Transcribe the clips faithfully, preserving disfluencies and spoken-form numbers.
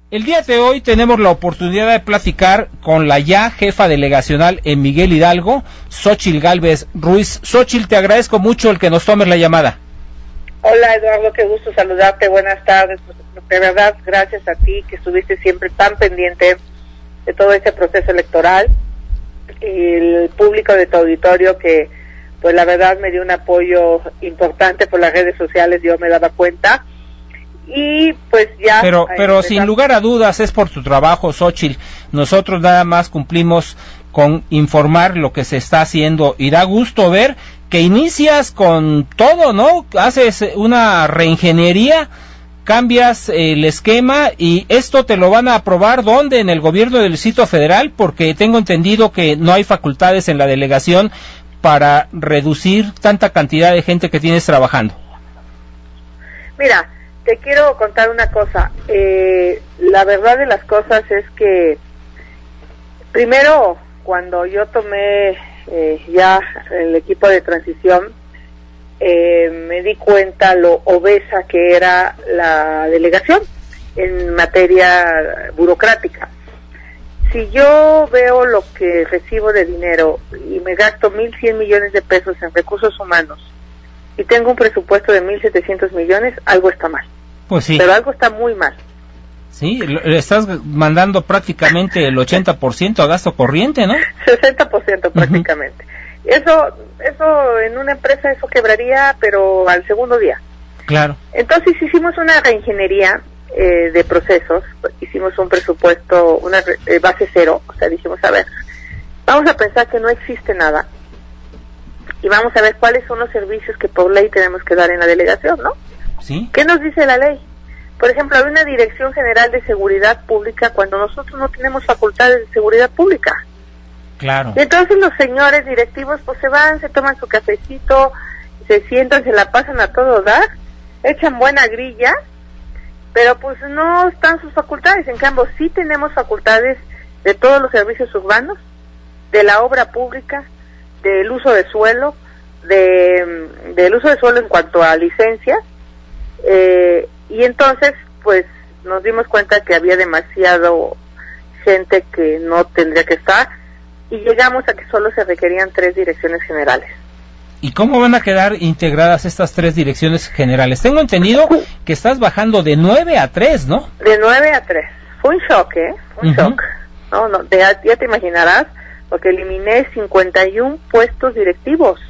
El día de hoy tenemos la oportunidad de platicar con la ya jefa delegacional en Miguel Hidalgo, Xóchitl Gálvez Ruiz. Xóchitl, te agradezco mucho el que nos tomes la llamada. Hola Eduardo, qué gusto saludarte, buenas tardes. De verdad, gracias a ti que estuviste siempre tan pendiente de todo este proceso electoral. El público de tu auditorio que, pues la verdad me dio un apoyo importante por las redes sociales, yo me daba cuenta. Y pues ya... Pero, pero sin lugar a dudas es por tu trabajo, Xóchitl. Nosotros nada más cumplimos con informar lo que se está haciendo y da gusto ver que inicias con todo, ¿no? Haces una reingeniería, cambias el esquema y esto te lo van a aprobar ¿dónde? En el gobierno del Distrito Federal, porque tengo entendido que no hay facultades en la delegación para reducir tanta cantidad de gente que tienes trabajando. Mira, te quiero contar una cosa. Eh, la verdad de las cosas es que primero, cuando yo tomé eh, ya el equipo de transición, eh, me di cuenta lo obesa que era la delegación en materia burocrática. Si yo veo lo que recibo de dinero y me gasto mil cien millones de pesos en recursos humanos y tengo un presupuesto de mil setecientos millones, algo está mal. Pues sí. Pero algo está muy mal. Sí, le estás mandando prácticamente el ochenta por ciento a gasto corriente, ¿no? sesenta por ciento prácticamente. Uh-huh. Eso, eso en una empresa eso quebraría, pero al segundo día. Claro. Entonces hicimos una reingeniería eh, de procesos, hicimos un presupuesto, una eh, base cero, o sea, dijimos, a ver, vamos a pensar que no existe nada y vamos a ver cuáles son los servicios que por ley tenemos que dar en la delegación, ¿no? ¿Sí? ¿Qué nos dice la ley? Por ejemplo, hay una Dirección General de Seguridad Pública cuando nosotros no tenemos facultades de seguridad pública. Claro. Y entonces los señores directivos pues se van, se toman su cafecito, se sientan, se la pasan a todo dar, echan buena grilla, pero pues no están sus facultades. En cambio, sí tenemos facultades de todos los servicios urbanos, de la obra pública, del uso de suelo, de del uso de suelo en cuanto a licencias. Eh, y entonces pues nos dimos cuenta que había demasiado gente que no tendría que estar y llegamos a que solo se requerían tres direcciones generales. ¿Y cómo van a quedar integradas estas tres direcciones generales? Tengo entendido que estás bajando de nueve a tres, ¿no? De nueve a tres. Fue un shock, ¿eh? Fue un uh-huh. shock. No, no, de, ya te imaginarás, porque eliminé cincuenta y uno puestos directivos.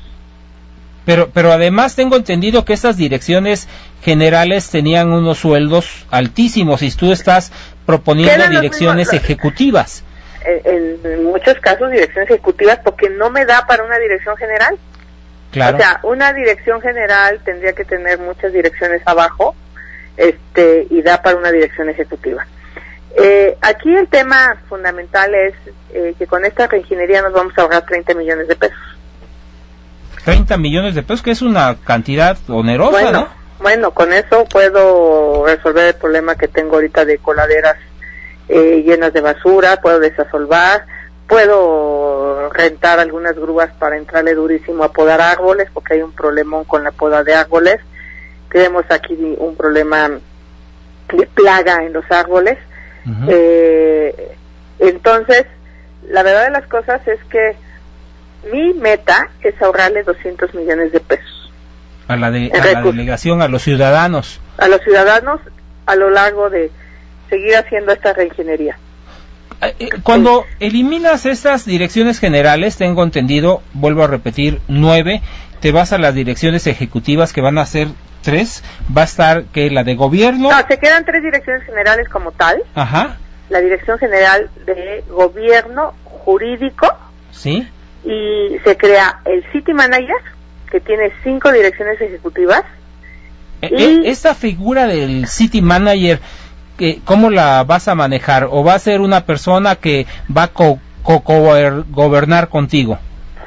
Pero, pero además tengo entendido que estas direcciones generales tenían unos sueldos altísimos y tú estás proponiendo direcciones mismos, ejecutivas. En, en muchos casos direcciones ejecutivas porque no me da para una dirección general. Claro. O sea, una dirección general tendría que tener muchas direcciones abajo, este, y da para una dirección ejecutiva. Eh, aquí el tema fundamental es eh, que con esta reingeniería nos vamos a ahorrar treinta millones de pesos. treinta millones de pesos, que es una cantidad onerosa, bueno, ¿no? Bueno, con eso puedo resolver el problema que tengo ahorita de coladeras eh, llenas de basura, puedo desasolvar, puedo rentar algunas grúas para entrarle durísimo a podar árboles, porque hay un problemón con la poda de árboles. Tenemos aquí un problema de plaga en los árboles. Uh-huh. Eh, entonces, la verdad de las cosas es que mi meta es ahorrarle doscientos millones de pesos. A la, de, a la delegación, a los ciudadanos. A los ciudadanos a lo largo de seguir haciendo esta reingeniería. Cuando sí. eliminas estas direcciones generales, tengo entendido, vuelvo a repetir, nueve, te vas a las direcciones ejecutivas que van a ser tres, va a estar que la de gobierno... No, se quedan tres direcciones generales como tal. Ajá. La Dirección General de Gobierno Jurídico. Sí. Y se crea el City Manager, que tiene cinco direcciones ejecutivas. E y esta figura del City Manager, ¿cómo la vas a manejar? ¿O va a ser una persona que va a co co gobernar contigo?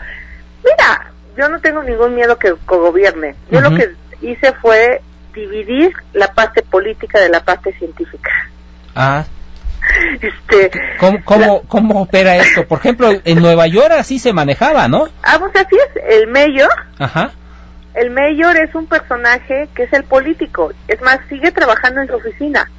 Mira, yo no tengo ningún miedo que cogobierne. Yo uh-huh. lo que hice fue dividir la parte política de la parte científica. Ah. Este, ¿Cómo, cómo, la... ¿Cómo opera esto? Por ejemplo, en Nueva York así se manejaba, ¿no? Ah, pues así es, el mayor. Ajá. El mayor es un personaje que es el político. Es más, sigue trabajando en su oficina.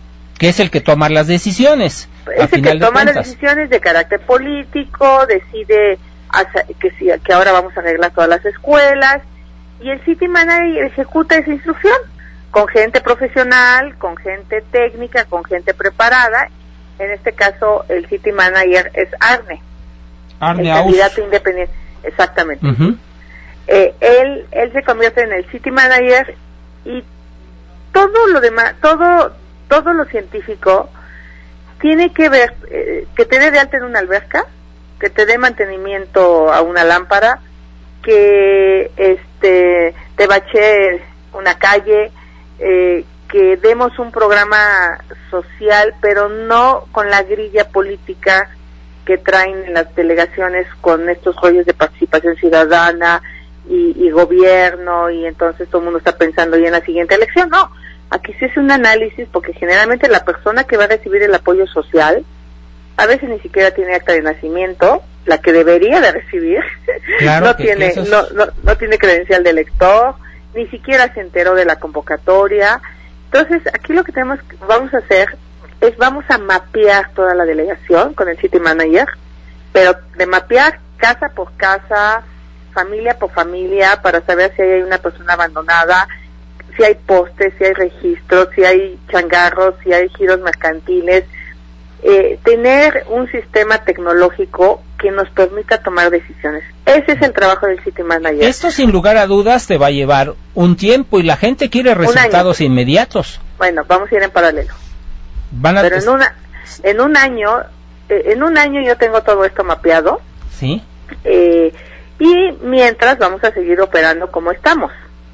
que es el que toma las decisiones. Es el que toma las decisiones de carácter político, decide que, sí, que ahora vamos a arreglar todas las escuelas, y el City Manager ejecuta esa instrucción con gente profesional, con gente técnica, con gente preparada. En este caso, el City Manager es Arne, Arne el candidato independiente. Exactamente. Uh-huh. eh, él, él se convierte en el City Manager, y todo lo demás, todo, todo lo científico tiene que ver, eh, que te dé de alta en una alberca, que te dé mantenimiento a una lámpara, que este te bache una calle, eh, que demos un programa social, pero no con la grilla política que traen en las delegaciones con estos rollos de participación ciudadana y, y gobierno, y entonces todo el mundo está pensando ya en la siguiente elección. No, aquí se hace un análisis, porque generalmente la persona que va a recibir el apoyo social a veces ni siquiera tiene acta de nacimiento, la que debería de recibir, claro no que, tiene que es... no, no, no tiene credencial de elector, ni siquiera se enteró de la convocatoria. Entonces aquí lo que tenemos vamos a hacer es vamos a mapear toda la delegación con el City Manager, pero de mapear casa por casa, familia por familia, para saber si hay una persona abandonada, si hay postes, si hay registros, si hay changarros, si hay giros mercantiles. Eh, tener un sistema tecnológico que nos permita tomar decisiones. Ese es el trabajo del City Manager. Esto sin lugar a dudas te va a llevar un tiempo, y la gente quiere resultados inmediatos. Bueno, vamos a ir en paralelo. Van a... Pero en una, en un año, eh, en un año yo tengo todo esto mapeado. Sí. Eh, y mientras vamos a seguir operando como estamos.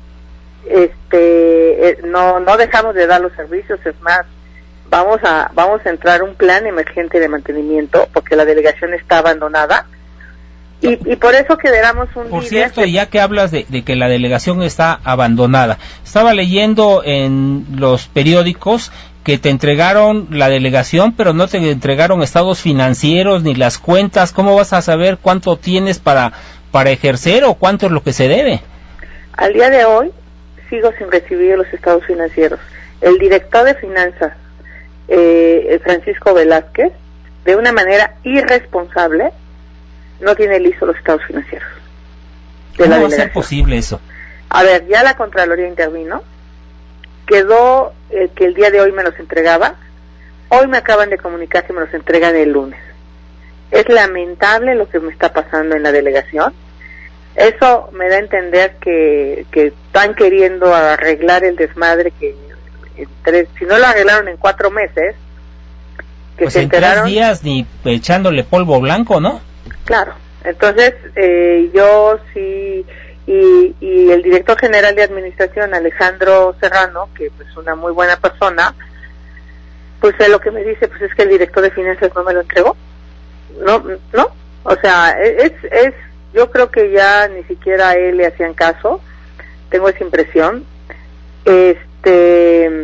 Este, eh, no, no dejamos de dar los servicios, es más, vamos a vamos a entrar un plan emergente de mantenimiento, porque la delegación está abandonada, y, y por eso quedaremos un Por líder. cierto, ya que hablas de, de que la delegación está abandonada, estaba leyendo en los periódicos que te entregaron la delegación, pero no te entregaron estados financieros ni las cuentas. ¿Cómo vas a saber cuánto tienes para para ejercer o cuánto es lo que se debe? Al día de hoy sigo sin recibir los estados financieros. El director de finanzas, Eh, Francisco Velázquez, de una manera irresponsable, no tiene listo los estados financieros de ¿Cómo la va a ser delegación. posible eso? A ver, ya la Contraloría intervino, quedó eh, que el día de hoy me los entregaba, hoy me acaban de comunicar que me los entregan el lunes. Es lamentable lo que me está pasando en la delegación. Eso me da a entender que, que están queriendo arreglar el desmadre que En tres, si no lo arreglaron en cuatro meses, que pues se en enteraron, tres días ni echándole polvo blanco, ¿no? Claro. Entonces eh, yo sí, y, y el director general de administración, Alejandro Serrano, que es pues, una muy buena persona, pues eh, lo que me dice pues es que el director de finanzas no me lo entregó. No, no, o sea, es, es, yo creo que ya ni siquiera a él le hacían caso, tengo esa impresión. Este Este,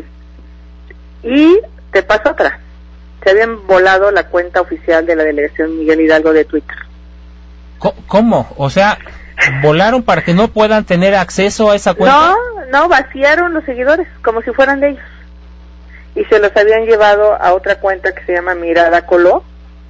y te paso otra, se habían volado la cuenta oficial de la delegación Miguel Hidalgo de Twitter. ¿Cómo? O sea, volaron para que no puedan tener acceso a esa cuenta. No, no, vaciaron los seguidores como si fueran de ellos, y se los habían llevado a otra cuenta que se llama Mirada Coló,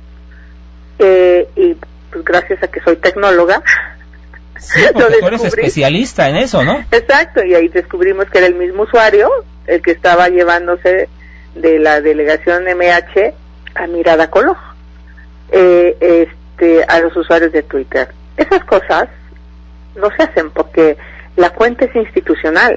eh, y pues gracias a que soy tecnóloga, sí, porque tú eres especialista en eso, ¿no? Exacto, y ahí descubrimos que era el mismo usuario el que estaba llevándose de la delegación M H a Mirada Coló, eh, este, a los usuarios de Twitter. Esas cosas no se hacen porque la cuenta es institucional.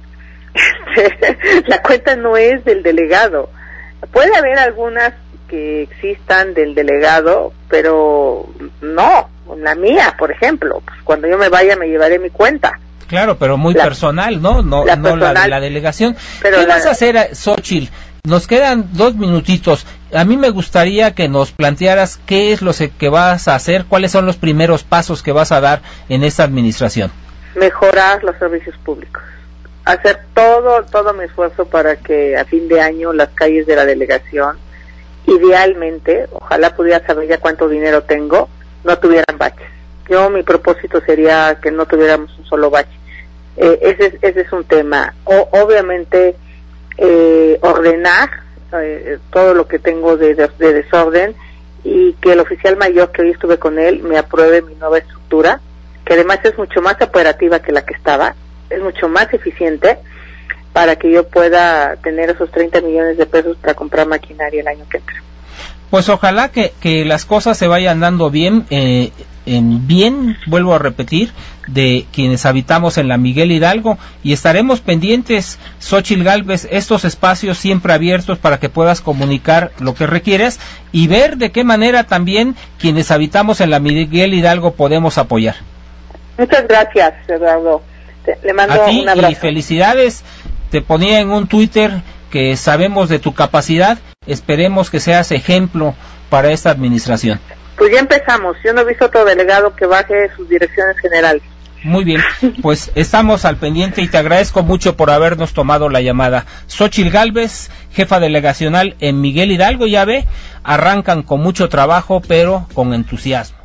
La cuenta no es del delegado. Puede haber algunas que existan del delegado, pero no, la mía, por ejemplo, pues cuando yo me vaya me llevaré mi cuenta. Claro, pero muy la, personal, ¿no? No la, no personal, la de la delegación. Pero ¿Qué la... vas a hacer, Xóchitl? Nos quedan dos minutitos. A mí me gustaría que nos plantearas qué es lo que vas a hacer, cuáles son los primeros pasos que vas a dar en esta administración. Mejorar los servicios públicos. Hacer todo, todo mi esfuerzo para que a fin de año las calles de la delegación, idealmente, ojalá pudiera saber ya cuánto dinero tengo, no tuvieran baches. Yo, mi propósito sería que no tuviéramos un solo bache. Eh, ese, ese es un tema. O, obviamente, eh, ordenar eh, todo lo que tengo de, de, de desorden, y que el oficial mayor, que hoy estuve con él, me apruebe mi nueva estructura, que además es mucho más operativa que la que estaba, es mucho más eficiente, para que yo pueda tener esos treinta millones de pesos para comprar maquinaria el año que entra. Pues ojalá que, que las cosas se vayan dando bien, eh, en bien, vuelvo a repetir, de quienes habitamos en la Miguel Hidalgo, y estaremos pendientes, Xóchitl Gálvez, estos espacios siempre abiertos para que puedas comunicar lo que requieres y ver de qué manera también quienes habitamos en la Miguel Hidalgo podemos apoyar. Muchas gracias, Eduardo. Te, le mando a ti un abrazo. Y felicidades. Te ponía en un Twitter que sabemos de tu capacidad, esperemos que seas ejemplo para esta administración. Pues ya empezamos, yo no he visto otro delegado que baje sus direcciones generales. Muy bien, pues estamos al pendiente y te agradezco mucho por habernos tomado la llamada. Xóchitl Gálvez, jefa delegacional en Miguel Hidalgo, ya ve, arrancan con mucho trabajo pero con entusiasmo.